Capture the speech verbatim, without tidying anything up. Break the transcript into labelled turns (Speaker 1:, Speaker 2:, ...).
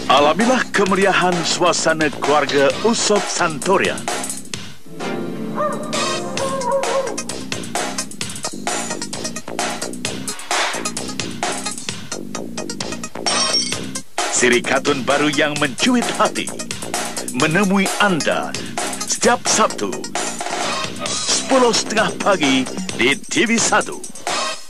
Speaker 1: Alamilah kemeriahan suasana keluarga Usop Santorian. Siri kartun baru yang mencuit hati menemui anda setiap Sabtu sepuluh tiga puluh pagi di T V satu.